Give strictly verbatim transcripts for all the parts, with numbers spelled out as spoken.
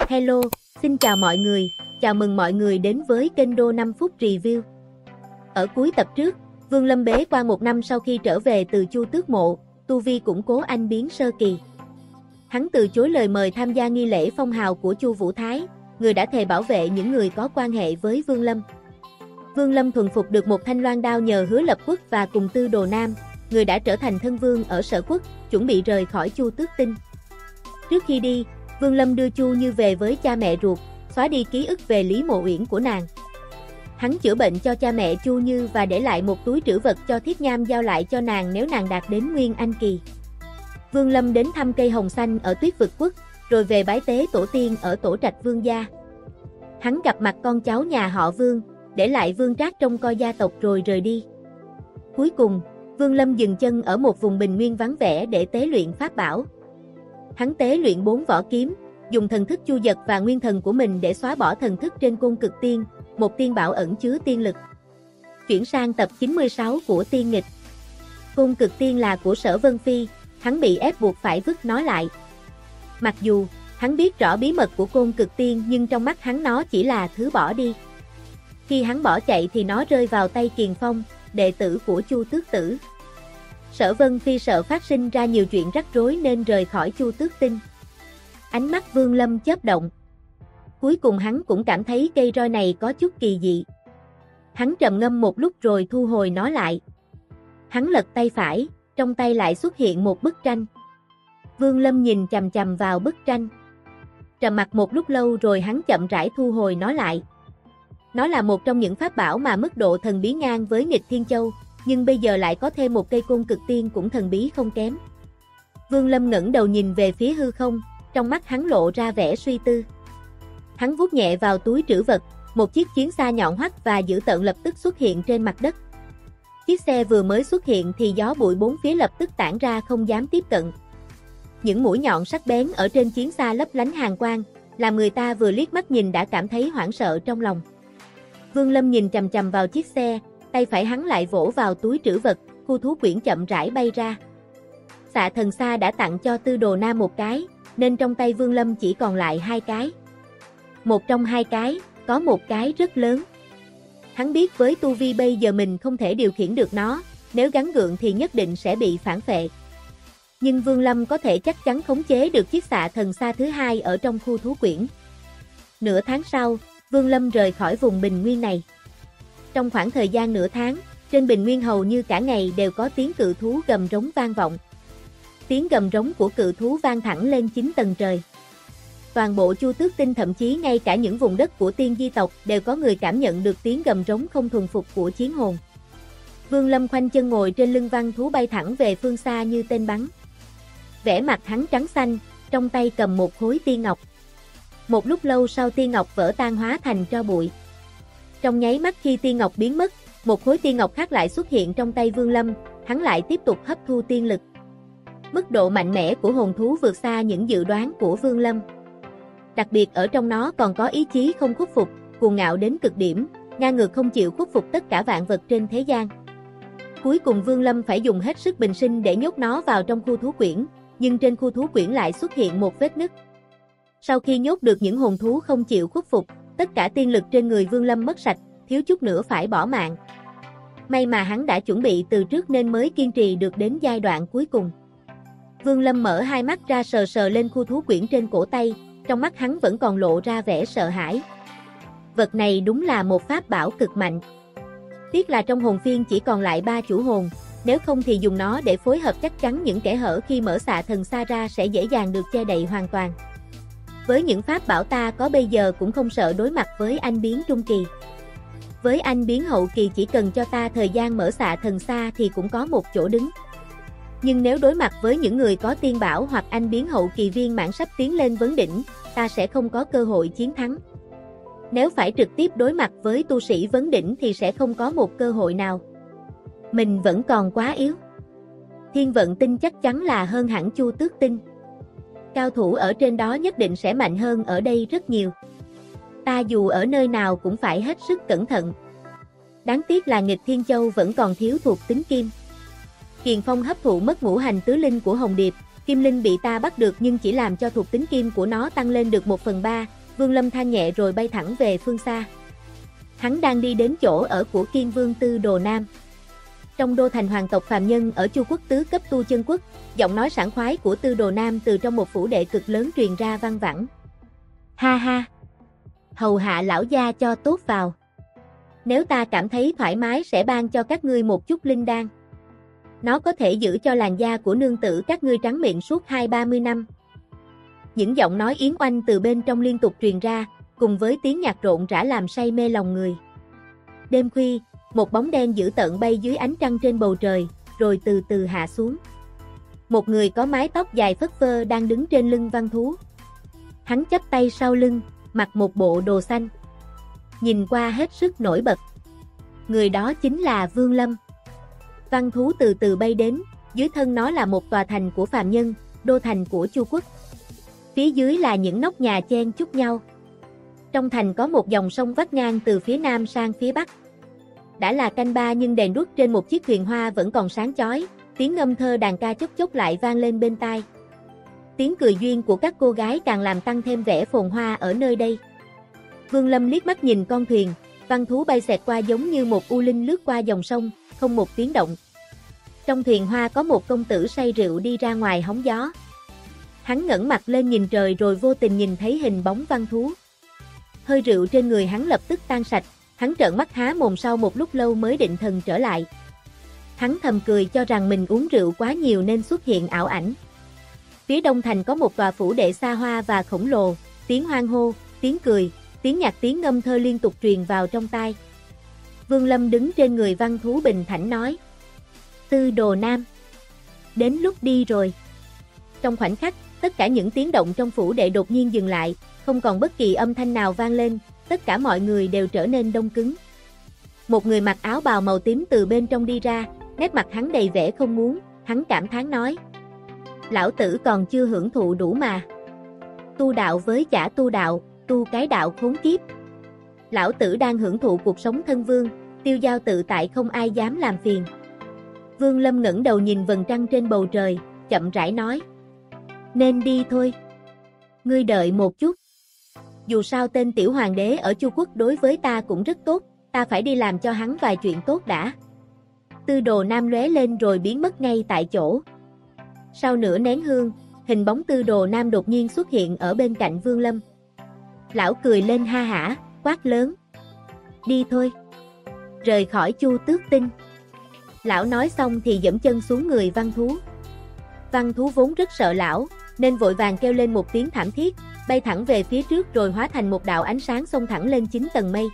Hello, xin chào mọi người, chào mừng mọi người đến với kênh Đô năm phút Review. Ở cuối tập trước, Vương Lâm bế quan một năm sau khi trở về từ Chu Tước Mộ, tu vi củng cố anh biến sơ kỳ. Hắn từ chối lời mời tham gia nghi lễ phong hào của Chu Vũ Thái, người đã thề bảo vệ những người có quan hệ với Vương Lâm. Vương Lâm thuần phục được một thanh loan đao nhờ Hứa Lập Quốc và cùng Tư Đồ Nam, người đã trở thành thân vương ở Sở Quốc, chuẩn bị rời khỏi Chu Tước Tinh. Trước khi đi, Vương Lâm đưa Chu Như về với cha mẹ ruột, xóa đi ký ức về Lý Mộ Uyển của nàng. Hắn chữa bệnh cho cha mẹ Chu Như và để lại một túi trữ vật cho Thiết Nham giao lại cho nàng nếu nàng đạt đến Nguyên Anh kỳ. Vương Lâm đến thăm cây hồng xanh ở Tuyết Vực Quốc, rồi về bái tế tổ tiên ở Tổ Trạch Vương gia. Hắn gặp mặt con cháu nhà họ Vương, để lại Vương Trác trông coi gia tộc rồi rời đi. Cuối cùng, Vương Lâm dừng chân ở một vùng bình nguyên vắng vẻ để tế luyện pháp bảo. Hắn tế luyện bốn vỏ kiếm, dùng thần thức chu dật và nguyên thần của mình để xóa bỏ thần thức trên Côn Cực Tiên, một tiên bảo ẩn chứa tiên lực. Chuyển sang tập chín mươi sáu của Tiên Nghịch. Côn Cực Tiên là của Sở Vân Phi, hắn bị ép buộc phải vứt nó lại. Mặc dù, hắn biết rõ bí mật của Côn Cực Tiên nhưng trong mắt hắn nó chỉ là thứ bỏ đi. Khi hắn bỏ chạy thì nó rơi vào tay Kiền Phong, đệ tử của Chu Tước Tử. Sở Vân Phi sợ phát sinh ra nhiều chuyện rắc rối nên rời khỏi Chu Tước Tinh. Ánh mắt Vương Lâm chớp động. Cuối cùng hắn cũng cảm thấy cây roi này có chút kỳ dị. Hắn trầm ngâm một lúc rồi thu hồi nó lại. Hắn lật tay phải, trong tay lại xuất hiện một bức tranh. Vương Lâm nhìn chằm chằm vào bức tranh. Trầm mặc một lúc lâu rồi hắn chậm rãi thu hồi nó lại. Nó là một trong những pháp bảo mà mức độ thần bí ngang với Nghịch Thiên Châu, nhưng bây giờ lại có thêm một cây Côn Cực Tiên cũng thần bí không kém. Vương Lâm ngẩng đầu nhìn về phía hư không, trong mắt hắn lộ ra vẻ suy tư. Hắn vuốt nhẹ vào túi trữ vật, một chiếc chiến xa nhọn hoắt và dữ tợn lập tức xuất hiện trên mặt đất. Chiếc xe vừa mới xuất hiện thì gió bụi bốn phía lập tức tản ra không dám tiếp cận. Những mũi nhọn sắc bén ở trên chiến xa lấp lánh hàn quang, làm người ta vừa liếc mắt nhìn đã cảm thấy hoảng sợ trong lòng. Vương Lâm nhìn chằm chằm vào chiếc xe, tay phải hắn lại vỗ vào túi trữ vật, khu thú quyển chậm rãi bay ra. Xạ Thần Xa đã tặng cho Tư Đồ Nam một cái, nên trong tay Vương Lâm chỉ còn lại hai cái. Một trong hai cái, có một cái rất lớn. Hắn biết với tu vi bây giờ mình không thể điều khiển được nó, nếu gắn gượng thì nhất định sẽ bị phản phệ. Nhưng Vương Lâm có thể chắc chắn khống chế được chiếc Xạ Thần Xa thứ hai ở trong khu thú quyển. Nửa tháng sau, Vương Lâm rời khỏi vùng bình nguyên này. Trong khoảng thời gian nửa tháng, trên bình nguyên hầu như cả ngày đều có tiếng cự thú gầm rống vang vọng. Tiếng gầm rống của cự thú vang thẳng lên chín tầng trời. Toàn bộ Chu Tước Tinh, thậm chí ngay cả những vùng đất của tiên di tộc đều có người cảm nhận được tiếng gầm rống không thuần phục của chiến hồn. Vương Lâm khoanh chân ngồi trên lưng văn thú bay thẳng về phương xa như tên bắn. Vẻ mặt hắn trắng xanh, trong tay cầm một khối tiên ngọc. Một lúc lâu sau tiên ngọc vỡ tan hóa thành tro bụi. Trong nháy mắt khi tiên ngọc biến mất, một khối tiên ngọc khác lại xuất hiện trong tay Vương Lâm, hắn lại tiếp tục hấp thu tiên lực. Mức độ mạnh mẽ của hồn thú vượt xa những dự đoán của Vương Lâm. Đặc biệt ở trong nó còn có ý chí không khuất phục, cuồng ngạo đến cực điểm, ngang ngược không chịu khuất phục tất cả vạn vật trên thế gian. Cuối cùng Vương Lâm phải dùng hết sức bình sinh để nhốt nó vào trong khu thú quyển, nhưng trên khu thú quyển lại xuất hiện một vết nứt. Sau khi nhốt được những hồn thú không chịu khuất phục, tất cả tiên lực trên người Vương Lâm mất sạch, thiếu chút nữa phải bỏ mạng. May mà hắn đã chuẩn bị từ trước nên mới kiên trì được đến giai đoạn cuối cùng. Vương Lâm mở hai mắt ra sờ sờ lên khu thú quyển trên cổ tay, trong mắt hắn vẫn còn lộ ra vẻ sợ hãi. Vật này đúng là một pháp bảo cực mạnh. Tiếc là trong hồn phiên chỉ còn lại ba chủ hồn, nếu không thì dùng nó để phối hợp chắc chắn những kẽ hở khi mở Xạ Thần Xa ra sẽ dễ dàng được che đậy hoàn toàn. Với những pháp bảo ta có bây giờ cũng không sợ đối mặt với anh biến trung kỳ. Với anh biến hậu kỳ chỉ cần cho ta thời gian mở Xạ Thần Xa thì cũng có một chỗ đứng. Nhưng nếu đối mặt với những người có tiên bảo hoặc anh biến hậu kỳ viên mãn sắp tiến lên vấn đỉnh, ta sẽ không có cơ hội chiến thắng. Nếu phải trực tiếp đối mặt với tu sĩ vấn đỉnh thì sẽ không có một cơ hội nào. Mình vẫn còn quá yếu. Thiên Vận Tinh chắc chắn là hơn hẳn Chu Tước Tinh. Cao thủ ở trên đó nhất định sẽ mạnh hơn ở đây rất nhiều. Ta dù ở nơi nào cũng phải hết sức cẩn thận. Đáng tiếc là Nghịch Thiên Châu vẫn còn thiếu thuộc tính kim. Kiền Phong hấp thụ mất ngũ hành tứ linh của Hồng Điệp, Kim Linh bị ta bắt được nhưng chỉ làm cho thuộc tính kim của nó tăng lên được một phần ba, Vương Lâm than nhẹ rồi bay thẳng về phương xa. Hắn đang đi đến chỗ ở của Kiên Vương Tư Đồ Nam. Trong đô thành hoàng tộc phàm nhân ở Chu quốc tứ cấp tu chân quốc, giọng nói sảng khoái của Tư Đồ Nam từ trong một phủ đệ cực lớn truyền ra vang vẳng. Ha ha! Hầu hạ lão gia cho tốt vào. Nếu ta cảm thấy thoải mái sẽ ban cho các ngươi một chút linh đan. Nó có thể giữ cho làn da của nương tử các ngươi trắng miệng suốt hai ba mươi năm. Những giọng nói yến oanh từ bên trong liên tục truyền ra, cùng với tiếng nhạc rộn rã làm say mê lòng người. Đêm khuya, một bóng đen dữ tợn bay dưới ánh trăng trên bầu trời, rồi từ từ hạ xuống. Một người có mái tóc dài phất phơ đang đứng trên lưng văn thú. Hắn chắp tay sau lưng, mặc một bộ đồ xanh. Nhìn qua hết sức nổi bật. Người đó chính là Vương Lâm. Văn thú từ từ bay đến, dưới thân nó là một tòa thành của phàm nhân, đô thành của Chu quốc. Phía dưới là những nóc nhà chen chúc nhau. Trong thành có một dòng sông vắt ngang từ phía nam sang phía bắc. Đã là canh ba nhưng đèn đuốc trên một chiếc thuyền hoa vẫn còn sáng chói, tiếng ngâm thơ đàn ca chốc chốc lại vang lên bên tai. Tiếng cười duyên của các cô gái càng làm tăng thêm vẻ phồn hoa ở nơi đây. Vương Lâm liếc mắt nhìn con thuyền, văn thú bay xẹt qua giống như một u linh lướt qua dòng sông, không một tiếng động. Trong thuyền hoa có một công tử say rượu đi ra ngoài hóng gió. Hắn ngẩng mặt lên nhìn trời rồi vô tình nhìn thấy hình bóng văn thú. Hơi rượu trên người hắn lập tức tan sạch, hắn trợn mắt há mồm sau một lúc lâu mới định thần trở lại. Hắn thầm cười cho rằng mình uống rượu quá nhiều nên xuất hiện ảo ảnh. Phía đông thành có một tòa phủ đệ xa hoa và khổng lồ, tiếng hoan hô, tiếng cười, tiếng nhạc tiếng ngâm thơ liên tục truyền vào trong tai. Vương Lâm đứng trên người văn thú bình thản nói. Tư Đồ Nam. Đến lúc đi rồi. Trong khoảnh khắc, tất cả những tiếng động trong phủ đệ đột nhiên dừng lại, không còn bất kỳ âm thanh nào vang lên, tất cả mọi người đều trở nên đông cứng. Một người mặc áo bào màu tím từ bên trong đi ra, nét mặt hắn đầy vẻ không muốn, hắn cảm thán nói. Lão tử còn chưa hưởng thụ đủ mà. Tu đạo với chả tu đạo, tu cái đạo khốn kiếp. Lão tử đang hưởng thụ cuộc sống thân vương, tiêu dao tự tại không ai dám làm phiền. Vương Lâm ngẩng đầu nhìn vầng trăng trên bầu trời, chậm rãi nói. Nên đi thôi. Ngươi đợi một chút. Dù sao tên tiểu hoàng đế ở Chu quốc đối với ta cũng rất tốt, ta phải đi làm cho hắn vài chuyện tốt đã. Tư Đồ Nam lóe lên rồi biến mất ngay tại chỗ. Sau nửa nén hương, hình bóng Tư Đồ Nam đột nhiên xuất hiện ở bên cạnh Vương Lâm. Lão cười lên ha hả, quát lớn. Đi thôi. Rời khỏi Chu Tước Tinh. Lão nói xong thì giẫm chân xuống người văn thú. Văn thú vốn rất sợ lão, nên vội vàng kêu lên một tiếng thảm thiết, bay thẳng về phía trước rồi hóa thành một đạo ánh sáng xông thẳng lên chín tầng mây.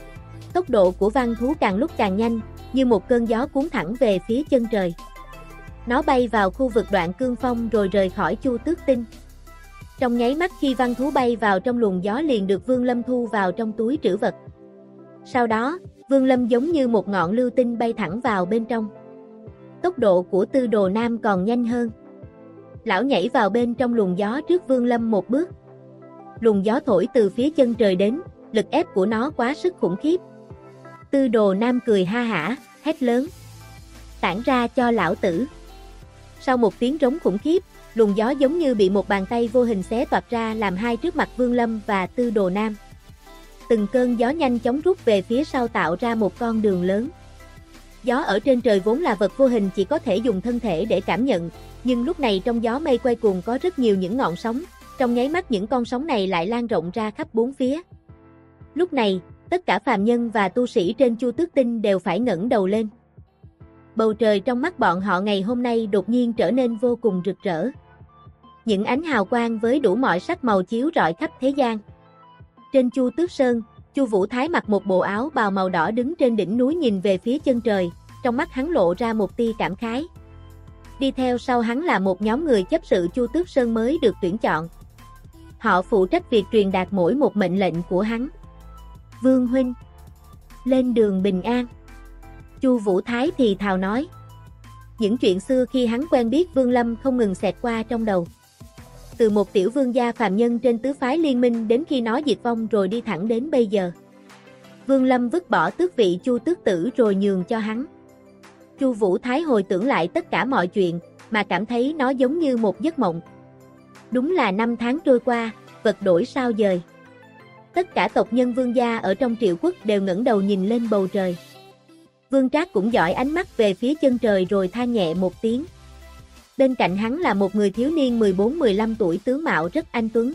Tốc độ của văn thú càng lúc càng nhanh, như một cơn gió cuốn thẳng về phía chân trời. Nó bay vào khu vực Đoạn Cương Phong rồi rời khỏi Chu Tước Tinh. Trong nháy mắt khi văn thú bay vào trong luồng gió liền được Vương Lâm thu vào trong túi trữ vật. Sau đó, Vương Lâm giống như một ngọn lưu tinh bay thẳng vào bên trong. Tốc độ của Tư Đồ Nam còn nhanh hơn. Lão nhảy vào bên trong luồng gió trước Vương Lâm một bước. Luồng gió thổi từ phía chân trời đến, lực ép của nó quá sức khủng khiếp. Tư Đồ Nam cười ha hả, hét lớn. Tản ra cho lão tử. Sau một tiếng rống khủng khiếp, luồng gió giống như bị một bàn tay vô hình xé toạc ra làm hai trước mặt Vương Lâm và Tư Đồ Nam. Từng cơn gió nhanh chóng rút về phía sau tạo ra một con đường lớn. Gió ở trên trời vốn là vật vô hình chỉ có thể dùng thân thể để cảm nhận, nhưng lúc này trong gió mây quay cuồng có rất nhiều những ngọn sóng, trong nháy mắt những con sóng này lại lan rộng ra khắp bốn phía. Lúc này, tất cả phàm nhân và tu sĩ trên Chu Tước Tinh đều phải ngẩng đầu lên. Bầu trời trong mắt bọn họ ngày hôm nay đột nhiên trở nên vô cùng rực rỡ. Những ánh hào quang với đủ mọi sắc màu chiếu rọi khắp thế gian. Trên Chu Tước Sơn, Chu Vũ Thái mặc một bộ áo bào màu đỏ đứng trên đỉnh núi nhìn về phía chân trời, trong mắt hắn lộ ra một tia cảm khái. Đi theo sau hắn là một nhóm người chấp sự Chu Tước Sơn mới được tuyển chọn. Họ phụ trách việc truyền đạt mỗi một mệnh lệnh của hắn. Vương huynh, lên đường bình an. Chu Vũ Thái thì thào nói. Những chuyện xưa khi hắn quen biết Vương Lâm không ngừng xẹt qua trong đầu. Từ một tiểu vương gia phàm nhân trên tứ phái liên minh đến khi nó diệt vong rồi đi thẳng đến bây giờ. Vương Lâm vứt bỏ tước vị Chu Tước Tử rồi nhường cho hắn. Chu Vũ Thái hồi tưởng lại tất cả mọi chuyện, mà cảm thấy nó giống như một giấc mộng. Đúng là năm tháng trôi qua, vật đổi sao dời. Tất cả tộc nhân Vương gia ở trong Triệu Quốc đều ngẩng đầu nhìn lên bầu trời. Vương Trác cũng dõi ánh mắt về phía chân trời rồi than nhẹ một tiếng. Bên cạnh hắn là một người thiếu niên mười bốn mười lăm tuổi, tướng mạo rất anh tuấn.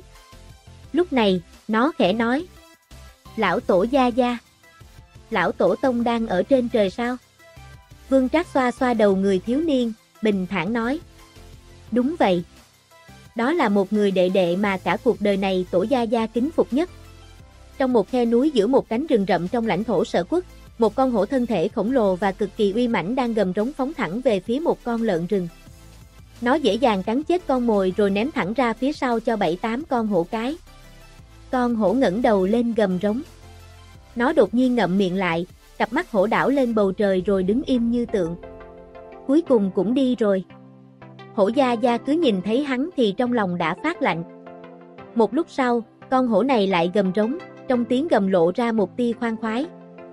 Lúc này, nó khẽ nói: "Lão tổ gia gia, lão tổ tông đang ở trên trời sao?" Vương Trác xoa xoa đầu người thiếu niên, bình thản nói: "Đúng vậy. Đó là một người đệ đệ mà cả cuộc đời này tổ gia gia kính phục nhất." Trong một khe núi giữa một cánh rừng rậm trong lãnh thổ Sở Quốc, một con hổ thân thể khổng lồ và cực kỳ uy mãnh đang gầm rống phóng thẳng về phía một con lợn rừng. Nó dễ dàng cắn chết con mồi rồi ném thẳng ra phía sau cho bảy tám con hổ cái. Con hổ ngẩng đầu lên gầm rống. Nó đột nhiên ngậm miệng lại, cặp mắt hổ đảo lên bầu trời rồi đứng im như tượng. Cuối cùng cũng đi rồi. Hổ gia gia cứ nhìn thấy hắn thì trong lòng đã phát lạnh. Một lúc sau, con hổ này lại gầm rống, trong tiếng gầm lộ ra một tia khoan khoái.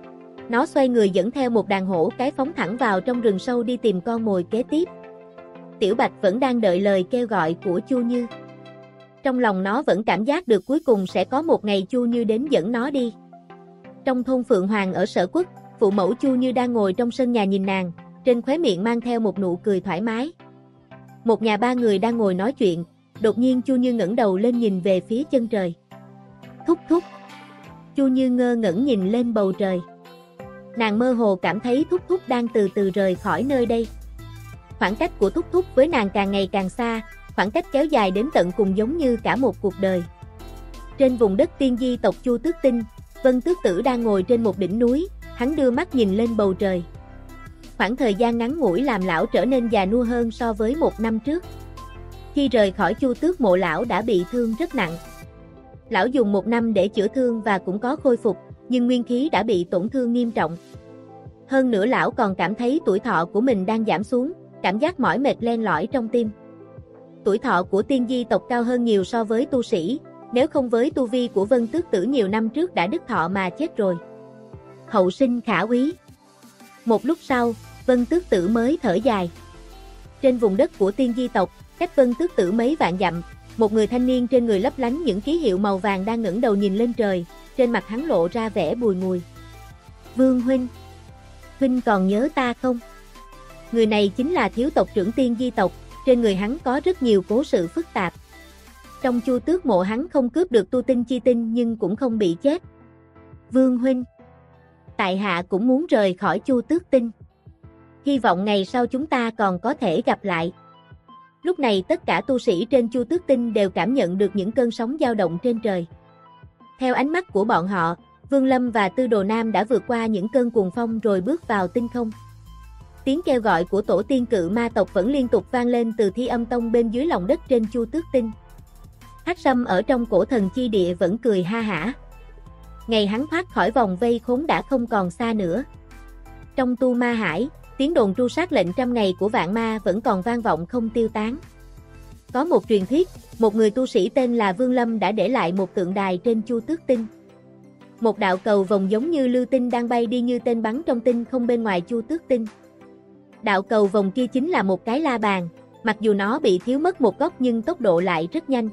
Nó xoay người dẫn theo một đàn hổ cái phóng thẳng vào trong rừng sâu đi tìm con mồi kế tiếp. Tiểu Bạch vẫn đang đợi lời kêu gọi của Chu Như. Trong lòng nó vẫn cảm giác được cuối cùng sẽ có một ngày Chu Như đến dẫn nó đi. Trong thôn Phượng Hoàng ở Sở Quốc, phụ mẫu Chu Như đang ngồi trong sân nhà nhìn nàng, trên khóe miệng mang theo một nụ cười thoải mái. Một nhà ba người đang ngồi nói chuyện, đột nhiên Chu Như ngẩng đầu lên nhìn về phía chân trời. Thúc thúc. Chu Như ngơ ngẩn nhìn lên bầu trời. Nàng mơ hồ cảm thấy thúc thúc đang từ từ rời khỏi nơi đây. Khoảng cách của thúc thúc với nàng càng ngày càng xa, khoảng cách kéo dài đến tận cùng giống như cả một cuộc đời. Trên vùng đất tiên di tộc Chu Tước Tinh, Vân Tước Tử đang ngồi trên một đỉnh núi, hắn đưa mắt nhìn lên bầu trời. Khoảng thời gian ngắn ngủi làm lão trở nên già nua hơn so với một năm trước. Khi rời khỏi Chu Tước mộ, lão đã bị thương rất nặng. Lão dùng một năm để chữa thương và cũng có khôi phục, nhưng nguyên khí đã bị tổn thương nghiêm trọng. Hơn nữa lão còn cảm thấy tuổi thọ của mình đang giảm xuống, cảm giác mỏi mệt len lỏi trong tim. Tuổi thọ của tiên di tộc cao hơn nhiều so với tu sĩ, nếu không với tu vi của Vân Tước Tử nhiều năm trước đã đứt thọ mà chết rồi. Hậu sinh khả úy. Một lúc sau, Vân Tước Tử mới thở dài. Trên vùng đất của tiên di tộc, cách Vân Tước Tử mấy vạn dặm, một người thanh niên trên người lấp lánh những ký hiệu màu vàng đang ngẩng đầu nhìn lên trời, trên mặt hắn lộ ra vẻ bùi ngùi. Vương huynh, huynh còn nhớ ta không? Người này chính là thiếu tộc trưởng tiên di tộc, trên người hắn có rất nhiều cố sự phức tạp. Trong Chu Tước mộ hắn không cướp được tu tinh chi tinh nhưng cũng không bị chết. Vương huynh, tại hạ cũng muốn rời khỏi Chu Tước Tinh. Hy vọng ngày sau chúng ta còn có thể gặp lại. Lúc này tất cả tu sĩ trên Chu Tước Tinh đều cảm nhận được những cơn sóng dao động trên trời. Theo ánh mắt của bọn họ, Vương Lâm và Tư Đồ Nam đã vượt qua những cơn cuồng phong rồi bước vào tinh không. Tiếng kêu gọi của tổ tiên cự ma tộc vẫn liên tục vang lên từ Thi Âm Tông bên dưới lòng đất trên Chu Tước Tinh. Hắc Sâm ở trong cổ thần chi địa vẫn cười ha hả. Ngày hắn thoát khỏi vòng vây khốn đã không còn xa nữa. Trong Tu Ma Hải, tiếng đồn tru sát lệnh trăm ngày của vạn ma vẫn còn vang vọng không tiêu tán. Có một truyền thuyết, một người tu sĩ tên là Vương Lâm đã để lại một tượng đài trên Chu Tước Tinh. Một đạo cầu vồng giống như lưu tinh đang bay đi như tên bắn trong tinh không bên ngoài Chu Tước Tinh. Đạo cầu vồng kia chính là một cái la bàn, mặc dù nó bị thiếu mất một góc nhưng tốc độ lại rất nhanh.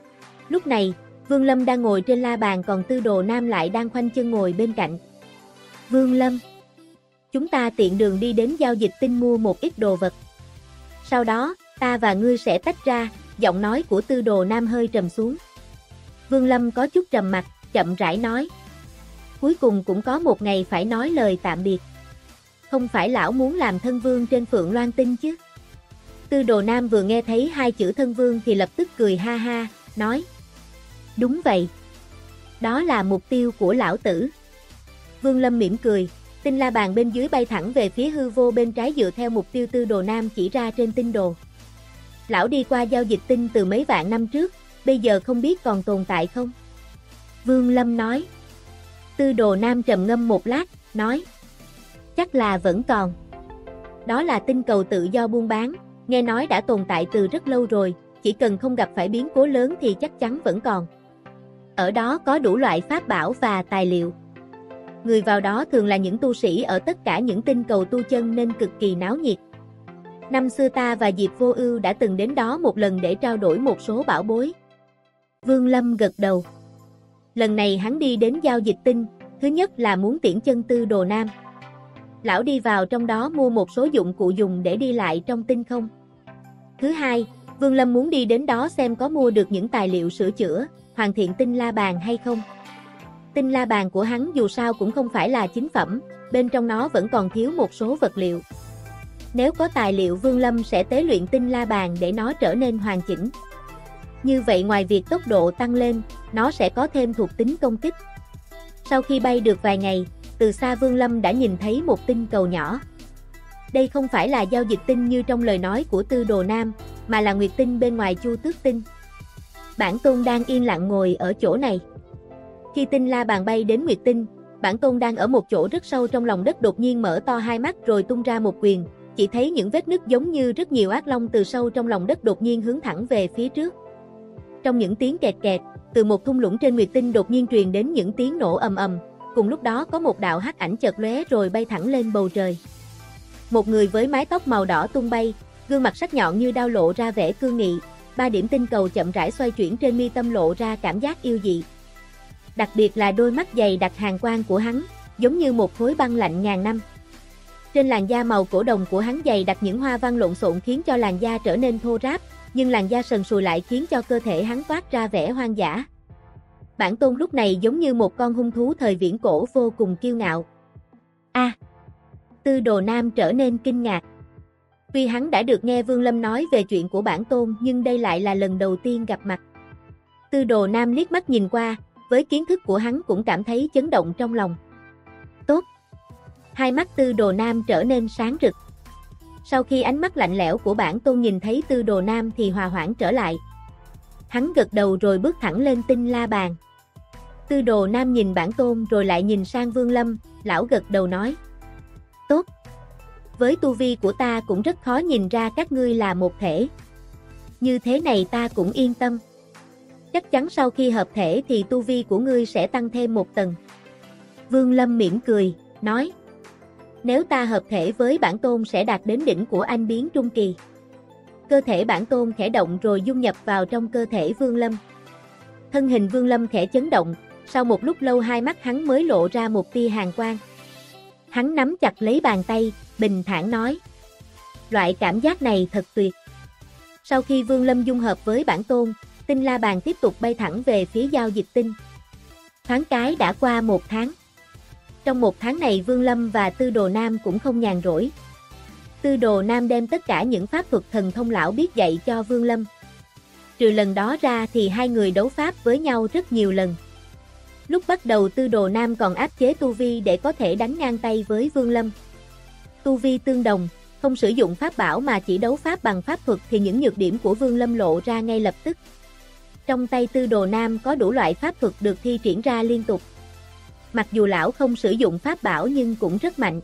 Lúc này, Vương Lâm đang ngồi trên la bàn còn Tư Đồ Nam lại đang khoanh chân ngồi bên cạnh. Vương Lâm, chúng ta tiện đường đi đến giao dịch tinh mua một ít đồ vật. Sau đó, ta và ngươi sẽ tách ra, giọng nói của Tư Đồ Nam hơi trầm xuống. Vương Lâm có chút trầm mặt, chậm rãi nói. Cuối cùng cũng có một ngày phải nói lời tạm biệt. Không phải lão muốn làm thân vương trên Phượng Loan Tinh chứ? Tư Đồ Nam vừa nghe thấy hai chữ thân vương thì lập tức cười ha ha, nói. Đúng vậy. Đó là mục tiêu của lão tử. Vương Lâm mỉm cười, tinh la bàn bên dưới bay thẳng về phía hư vô bên trái dựa theo mục tiêu Tư Đồ Nam chỉ ra trên tinh đồ. Lão đi qua giao dịch tinh từ mấy vạn năm trước, bây giờ không biết còn tồn tại không? Vương Lâm nói. Tư Đồ Nam trầm ngâm một lát, nói. Chắc là vẫn còn. Đó là tinh cầu tự do buôn bán, nghe nói đã tồn tại từ rất lâu rồi, chỉ cần không gặp phải biến cố lớn thì chắc chắn vẫn còn. Ở đó có đủ loại pháp bảo và tài liệu. Người vào đó thường là những tu sĩ ở tất cả những tinh cầu tu chân nên cực kỳ náo nhiệt. Năm xưa ta và Diệp Vô Ưu đã từng đến đó một lần để trao đổi một số bảo bối. Vương Lâm gật đầu. Lần này hắn đi đến giao dịch tinh, thứ nhất là muốn tiễn chân Tư Đồ Nam. Lão đi vào trong đó mua một số dụng cụ dùng để đi lại trong tinh không. Thứ hai, Vương Lâm muốn đi đến đó xem có mua được những tài liệu sửa chữa, hoàn thiện tinh la bàn hay không. Tinh la bàn của hắn dù sao cũng không phải là chính phẩm, bên trong nó vẫn còn thiếu một số vật liệu. Nếu có tài liệu, Vương Lâm sẽ tế luyện tinh la bàn để nó trở nên hoàn chỉnh. Như vậy ngoài việc tốc độ tăng lên, nó sẽ có thêm thuộc tính công kích. Sau khi bay được vài ngày, từ xa Vương Lâm đã nhìn thấy một tinh cầu nhỏ. Đây không phải là giao dịch tinh như trong lời nói của Tư Đồ Nam, mà là nguyệt tinh bên ngoài Chu Tước tinh. Bản Tôn đang yên lặng ngồi ở chỗ này. Khi tinh la bàn bay đến nguyệt tinh, Bản Tôn đang ở một chỗ rất sâu trong lòng đất đột nhiên mở to hai mắt rồi tung ra một quyền, chỉ thấy những vết nứt giống như rất nhiều ác long từ sâu trong lòng đất đột nhiên hướng thẳng về phía trước. Trong những tiếng kẹt kẹt, từ một thung lũng trên nguyệt tinh đột nhiên truyền đến những tiếng nổ ầm ầm, cùng lúc đó có một đạo hắc ảnh chợt lóe rồi bay thẳng lên bầu trời. Một người với mái tóc màu đỏ tung bay, gương mặt sắc nhọn như đao lộ ra vẻ cương nghị, ba điểm tinh cầu chậm rãi xoay chuyển trên mi tâm lộ ra cảm giác yêu dị. Đặc biệt là đôi mắt dày đặc hàn quang của hắn, giống như một khối băng lạnh ngàn năm. Trên làn da màu cổ đồng của hắn dày đặc những hoa văn lộn xộn khiến cho làn da trở nên thô ráp, nhưng làn da sần sùi lại khiến cho cơ thể hắn toát ra vẻ hoang dã. Bản Tôn lúc này giống như một con hung thú thời viễn cổ vô cùng kiêu ngạo. A, à, Tư Đồ Nam trở nên kinh ngạc. Tuy hắn đã được nghe Vương Lâm nói về chuyện của Bản Tôn, nhưng đây lại là lần đầu tiên gặp mặt. Tư Đồ Nam liếc mắt nhìn qua, với kiến thức của hắn cũng cảm thấy chấn động trong lòng. Tốt. Hai mắt Tư Đồ Nam trở nên sáng rực. Sau khi ánh mắt lạnh lẽo của Bản Tôn nhìn thấy Tư Đồ Nam thì hòa hoãn trở lại. Hắn gật đầu rồi bước thẳng lên tinh la bàn. Tư Đồ Nam nhìn Bản Tôn rồi lại nhìn sang Vương Lâm, lão gật đầu nói. Tốt. Với tu vi của ta cũng rất khó nhìn ra các ngươi là một thể. Như thế này ta cũng yên tâm. Chắc chắn sau khi hợp thể thì tu vi của ngươi sẽ tăng thêm một tầng. Vương Lâm mỉm cười, nói. Nếu ta hợp thể với Bản Tôn sẽ đạt đến đỉnh của anh biến trung kỳ. Cơ thể Bản Tôn khẽ động rồi dung nhập vào trong cơ thể Vương Lâm. Thân hình Vương Lâm khẽ chấn động, sau một lúc lâu hai mắt hắn mới lộ ra một tia hàn quang. Hắn nắm chặt lấy bàn tay, bình thản nói. Loại cảm giác này thật tuyệt. Sau khi Vương Lâm dung hợp với Bản Tôn, tinh la bàn tiếp tục bay thẳng về phía giao dịch tinh. Thoáng cái đã qua một tháng. Trong một tháng này Vương Lâm và Tư Đồ Nam cũng không nhàn rỗi. Tư Đồ Nam đem tất cả những pháp thuật thần thông lão biết dạy cho Vương Lâm. Trừ lần đó ra thì hai người đấu pháp với nhau rất nhiều lần. Lúc bắt đầu Tư Đồ Nam còn áp chế tu vi để có thể đánh ngang tay với Vương Lâm. Tu vi tương đồng, không sử dụng pháp bảo mà chỉ đấu pháp bằng pháp thuật thì những nhược điểm của Vương Lâm lộ ra ngay lập tức. Trong tay Tư Đồ Nam có đủ loại pháp thuật được thi triển ra liên tục. Mặc dù lão không sử dụng pháp bảo nhưng cũng rất mạnh.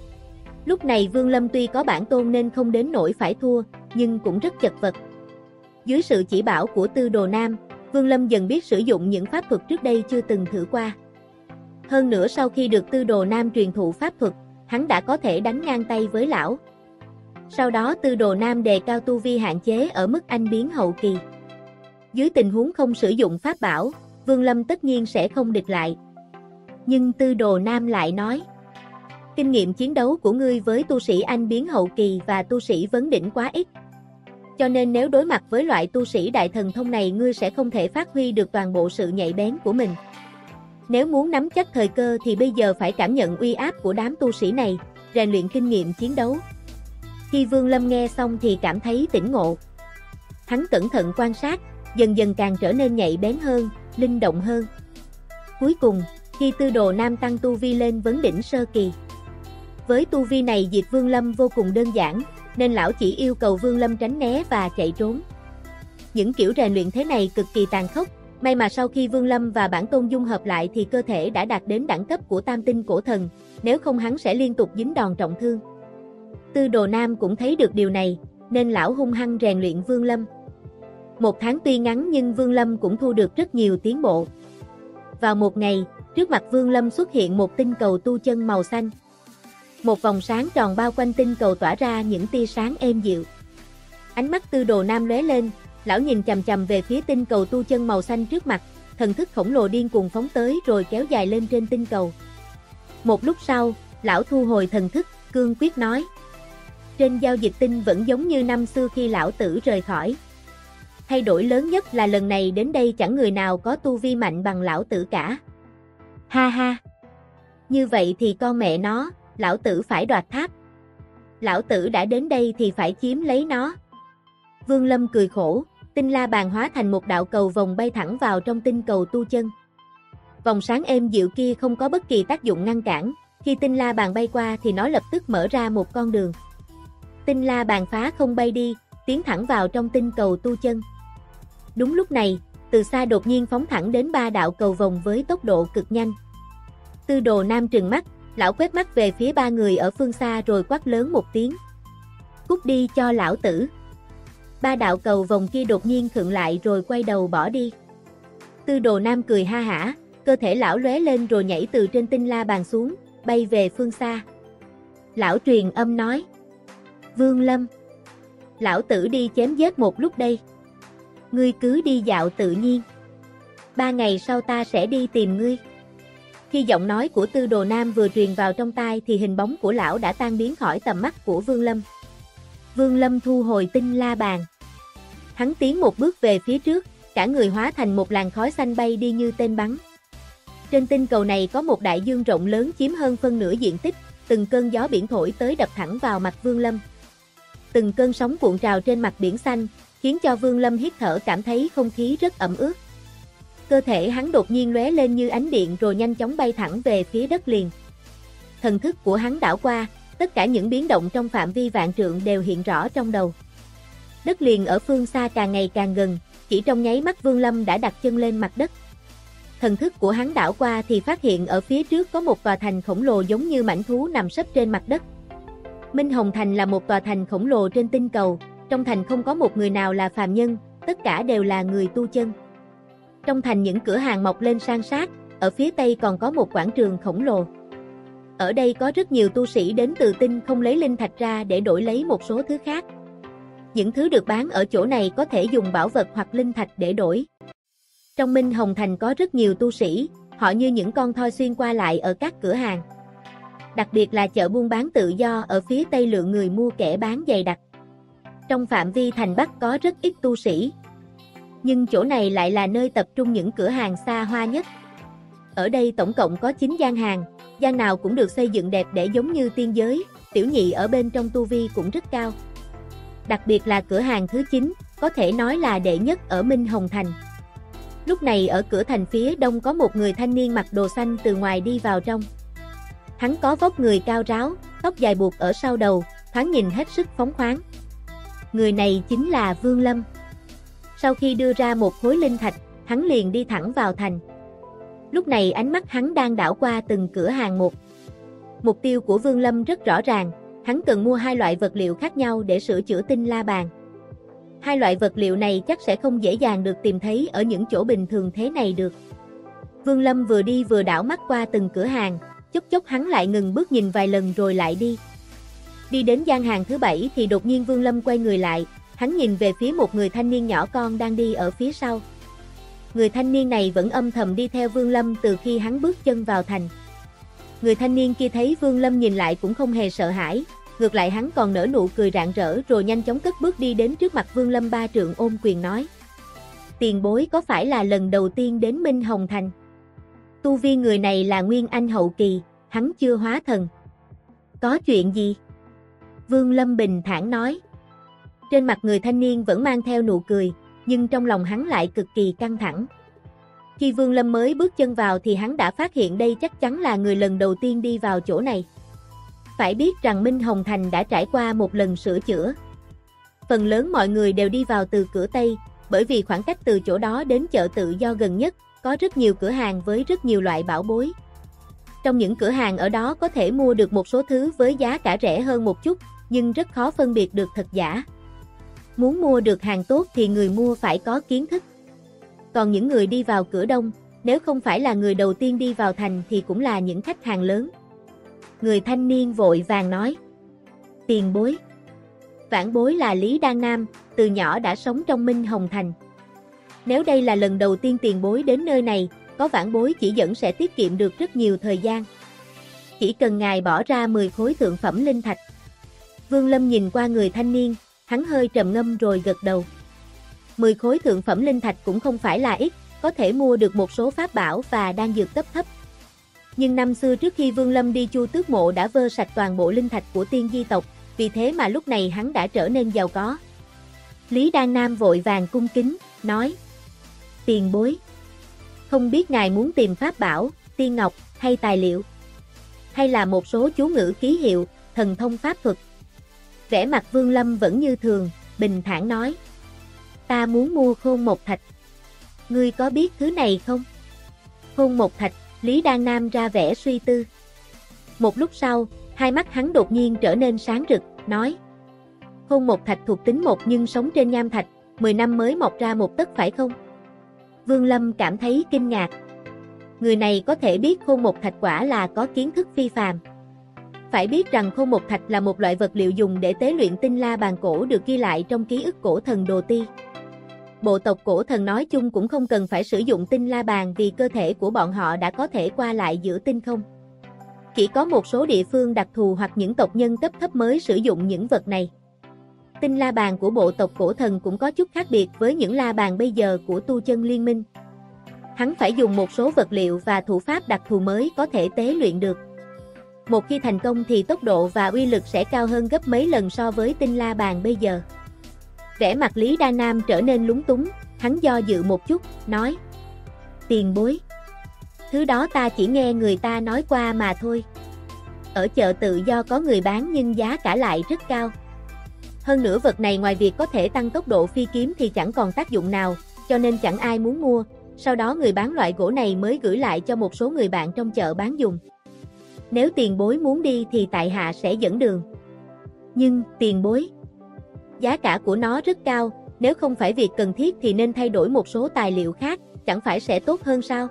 Lúc này Vương Lâm tuy có Bản Tôn nên không đến nỗi phải thua, nhưng cũng rất chật vật. Dưới sự chỉ bảo của Tư Đồ Nam, Vương Lâm dần biết sử dụng những pháp thuật trước đây chưa từng thử qua. Hơn nữa sau khi được Tư Đồ Nam truyền thụ pháp thuật, hắn đã có thể đánh ngang tay với lão. Sau đó Tư Đồ Nam đề cao tu vi hạn chế ở mức anh biến hậu kỳ. Dưới tình huống không sử dụng pháp bảo, Vương Lâm tất nhiên sẽ không địch lại. Nhưng Tư Đồ Nam lại nói, kinh nghiệm chiến đấu của ngươi với tu sĩ anh biến hậu kỳ và tu sĩ vấn đỉnh quá ít. Cho nên nếu đối mặt với loại tu sĩ đại thần thông này ngươi sẽ không thể phát huy được toàn bộ sự nhạy bén của mình. Nếu muốn nắm chắc thời cơ thì bây giờ phải cảm nhận uy áp của đám tu sĩ này, rèn luyện kinh nghiệm chiến đấu. Khi Vương Lâm nghe xong thì cảm thấy tỉnh ngộ. Hắn cẩn thận quan sát, dần dần càng trở nên nhạy bén hơn, linh động hơn. Cuối cùng, khi Tư Đồ Nam tăng tu vi lên vấn đỉnh sơ kỳ. Với tu vi này diệt Vương Lâm vô cùng đơn giản, nên lão chỉ yêu cầu Vương Lâm tránh né và chạy trốn. Những kiểu rèn luyện thế này cực kỳ tàn khốc, may mà sau khi Vương Lâm và Bản Tôn dung hợp lại thì cơ thể đã đạt đến đẳng cấp của tam tinh cổ thần, nếu không hắn sẽ liên tục dính đòn trọng thương. Tư Đồ Nam cũng thấy được điều này, nên lão hung hăng rèn luyện Vương Lâm. Một tháng tuy ngắn nhưng Vương Lâm cũng thu được rất nhiều tiến bộ. Vào một ngày, trước mặt Vương Lâm xuất hiện một tinh cầu tu chân màu xanh. Một vòng sáng tròn bao quanh tinh cầu tỏa ra những tia sáng êm dịu. Ánh mắt Tư Đồ Nam lóe lên, lão nhìn chằm chằm về phía tinh cầu tu chân màu xanh trước mặt, thần thức khổng lồ điên cuồng phóng tới rồi kéo dài lên trên tinh cầu. Một lúc sau, lão thu hồi thần thức, cương quyết nói. Trên giao dịch tinh vẫn giống như năm xưa khi lão tử rời khỏi. Thay đổi lớn nhất là lần này đến đây chẳng người nào có tu vi mạnh bằng lão tử cả. Ha ha. Như vậy thì con mẹ nó, lão tử phải đoạt tháp. Lão tử đã đến đây thì phải chiếm lấy nó. Vương Lâm cười khổ, tinh la bàn hóa thành một đạo cầu vòng bay thẳng vào trong tinh cầu tu chân. Vòng sáng êm dịu kia không có bất kỳ tác dụng ngăn cản, khi tinh la bàn bay qua thì nó lập tức mở ra một con đường. Tinh la bàn phá không bay đi, tiến thẳng vào trong tinh cầu tu chân. Đúng lúc này, từ xa đột nhiên phóng thẳng đến ba đạo cầu vòng với tốc độ cực nhanh. Tư Đồ Nam trừng mắt, lão quét mắt về phía ba người ở phương xa rồi quát lớn một tiếng. Cút đi cho lão tử. Ba đạo cầu vòng kia đột nhiên khựng lại rồi quay đầu bỏ đi. Tư Đồ Nam cười ha hả, cơ thể lão lóe lên rồi nhảy từ trên tinh la bàn xuống, bay về phương xa. Lão truyền âm nói. Vương Lâm, lão tử đi chém giết một lúc đây. Ngươi cứ đi dạo tự nhiên. Ba ngày sau ta sẽ đi tìm ngươi. Khi giọng nói của Tư Đồ Nam vừa truyền vào trong tai thì hình bóng của lão đã tan biến khỏi tầm mắt của Vương Lâm. Vương Lâm thu hồi tinh la bàn. Hắn tiến một bước về phía trước, cả người hóa thành một làn khói xanh bay đi như tên bắn. Trên tinh cầu này có một đại dương rộng lớn chiếm hơn phân nửa diện tích, từng cơn gió biển thổi tới đập thẳng vào mặt Vương Lâm. Từng cơn sóng cuộn trào trên mặt biển xanh, khiến cho Vương Lâm hít thở cảm thấy không khí rất ẩm ướt. Cơ thể hắn đột nhiên lóe lên như ánh điện rồi nhanh chóng bay thẳng về phía đất liền. Thần thức của hắn đảo qua, tất cả những biến động trong phạm vi vạn trượng đều hiện rõ trong đầu. Đất liền ở phương xa càng ngày càng gần, chỉ trong nháy mắt Vương Lâm đã đặt chân lên mặt đất. Thần thức của hắn đảo qua thì phát hiện ở phía trước có một tòa thành khổng lồ giống như mãnh thú nằm sấp trên mặt đất. Minh Hồng Thành là một tòa thành khổng lồ trên tinh cầu, trong thành không có một người nào là phàm nhân, tất cả đều là người tu chân. Trong thành những cửa hàng mọc lên san sát, ở phía tây còn có một quảng trường khổng lồ. Ở đây có rất nhiều tu sĩ đến từ tinh không lấy linh thạch ra để đổi lấy một số thứ khác. Những thứ được bán ở chỗ này có thể dùng bảo vật hoặc linh thạch để đổi. Trong Minh Hồng Thành có rất nhiều tu sĩ, họ như những con thoi xuyên qua lại ở các cửa hàng. Đặc biệt là chợ buôn bán tự do ở phía tây lượng người mua kẻ bán dày đặc. Trong phạm vi thành Bắc có rất ít tu sĩ. Nhưng chỗ này lại là nơi tập trung những cửa hàng xa hoa nhất. Ở đây tổng cộng có chín gian hàng, gian nào cũng được xây dựng đẹp để giống như tiên giới, tiểu nhị ở bên trong tu vi cũng rất cao. Đặc biệt là cửa hàng thứ chín, có thể nói là đệ nhất ở Minh Hồng Thành. Lúc này ở cửa thành phía đông có một người thanh niên mặc đồ xanh từ ngoài đi vào trong. Hắn có vóc người cao ráo, tóc dài buộc ở sau đầu, thoáng nhìn hết sức phóng khoáng. Người này chính là Vương Lâm. Sau khi đưa ra một khối linh thạch, hắn liền đi thẳng vào thành. Lúc này ánh mắt hắn đang đảo qua từng cửa hàng một. Mục tiêu của Vương Lâm rất rõ ràng, hắn cần mua hai loại vật liệu khác nhau để sửa chữa tinh la bàn. Hai loại vật liệu này chắc sẽ không dễ dàng được tìm thấy ở những chỗ bình thường thế này được. Vương Lâm vừa đi vừa đảo mắt qua từng cửa hàng, chốc chốc hắn lại ngừng bước nhìn vài lần rồi lại đi. Đi đến gian hàng thứ bảy thì đột nhiên Vương Lâm quay người lại, hắn nhìn về phía một người thanh niên nhỏ con đang đi ở phía sau. Người thanh niên này vẫn âm thầm đi theo Vương Lâm từ khi hắn bước chân vào thành. Người thanh niên kia thấy Vương Lâm nhìn lại cũng không hề sợ hãi, ngược lại hắn còn nở nụ cười rạng rỡ rồi nhanh chóng cất bước đi đến trước mặt Vương Lâm ba trượng ôm quyền nói. Tiền bối có phải là lần đầu tiên đến Minh Hồng Thành? Tu vi người này là Nguyên Anh hậu kỳ, hắn chưa hóa thần. Có chuyện gì? Vương Lâm bình thản nói. Trên mặt người thanh niên vẫn mang theo nụ cười, nhưng trong lòng hắn lại cực kỳ căng thẳng. Khi Vương Lâm mới bước chân vào thì hắn đã phát hiện đây chắc chắn là người lần đầu tiên đi vào chỗ này. Phải biết rằng Minh Hồng Thành đã trải qua một lần sửa chữa. Phần lớn mọi người đều đi vào từ cửa Tây, bởi vì khoảng cách từ chỗ đó đến chợ tự do gần nhất, có rất nhiều cửa hàng với rất nhiều loại bảo bối. Trong những cửa hàng ở đó có thể mua được một số thứ với giá cả rẻ hơn một chút, nhưng rất khó phân biệt được thật giả. Muốn mua được hàng tốt thì người mua phải có kiến thức. Còn những người đi vào cửa Đông, nếu không phải là người đầu tiên đi vào thành thì cũng là những khách hàng lớn. Người thanh niên vội vàng nói. Tiền bối. Vãn bối là Lý Đan Nam, từ nhỏ đã sống trong Minh Hồng Thành. Nếu đây là lần đầu tiên tiền bối đến nơi này, có vãn bối chỉ dẫn sẽ tiết kiệm được rất nhiều thời gian. Chỉ cần ngài bỏ ra mười khối thượng phẩm linh thạch. Vương Lâm nhìn qua người thanh niên, hắn hơi trầm ngâm rồi gật đầu. mười khối thượng phẩm linh thạch cũng không phải là ít, có thể mua được một số pháp bảo và đan dược cấp thấp. Nhưng năm xưa trước khi Vương Lâm đi Chu Tước Mộ đã vơ sạch toàn bộ linh thạch của tiên di tộc, vì thế mà lúc này hắn đã trở nên giàu có. Lý Đan Nam vội vàng cung kính, nói. Tiền bối. Không biết ngài muốn tìm pháp bảo, tiên ngọc, hay tài liệu, hay là một số chú ngữ ký hiệu, thần thông pháp thuật. Vẻ mặt Vương Lâm vẫn như thường, bình thản nói. Ta muốn mua khôn một thạch. Ngươi có biết thứ này không? Khôn một thạch, Lý Đan Nam ra vẻ suy tư. Một lúc sau, hai mắt hắn đột nhiên trở nên sáng rực, nói. Khôn một thạch thuộc tính một nhưng sống trên nham thạch, mười năm mới mọc ra một tấc phải không? Vương Lâm cảm thấy kinh ngạc. Người này có thể biết khôn một thạch quả là có kiến thức phi phàm. Phải biết rằng khôn một thạch là một loại vật liệu dùng để tế luyện tinh la bàn cổ được ghi lại trong ký ức cổ thần Đồ Ti. Bộ tộc cổ thần nói chung cũng không cần phải sử dụng tinh la bàn vì cơ thể của bọn họ đã có thể qua lại giữa tinh không. Chỉ có một số địa phương đặc thù hoặc những tộc nhân cấp thấp mới sử dụng những vật này. Tinh la bàn của bộ tộc cổ thần cũng có chút khác biệt với những la bàn bây giờ của tu chân liên minh. Hắn phải dùng một số vật liệu và thủ pháp đặc thù mới có thể tế luyện được. Một khi thành công thì tốc độ và uy lực sẽ cao hơn gấp mấy lần so với tinh la bàn bây giờ. Vẻ mặt Lý Đan Nam trở nên lúng túng, hắn do dự một chút, nói. Tiền bối. Thứ đó ta chỉ nghe người ta nói qua mà thôi. Ở chợ tự do có người bán nhưng giá cả lại rất cao. Hơn nữa vật này ngoài việc có thể tăng tốc độ phi kiếm thì chẳng còn tác dụng nào, cho nên chẳng ai muốn mua. Sau đó người bán loại gỗ này mới gửi lại cho một số người bạn trong chợ bán dùng. Nếu tiền bối muốn đi thì tại hạ sẽ dẫn đường. Nhưng, tiền bối, giá cả của nó rất cao, nếu không phải việc cần thiết thì nên thay đổi một số tài liệu khác, chẳng phải sẽ tốt hơn sao?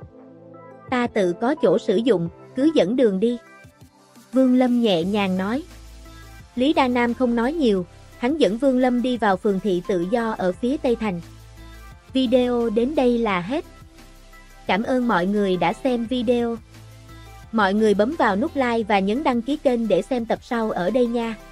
Ta tự có chỗ sử dụng, cứ dẫn đường đi. Vương Lâm nhẹ nhàng nói. Lý Đan Nam không nói nhiều, hắn dẫn Vương Lâm đi vào phường thị tự do ở phía Tây Thành. Video đến đây là hết. Cảm ơn mọi người đã xem video. Mọi người bấm vào nút like và nhấn đăng ký kênh để xem tập sau ở đây nha.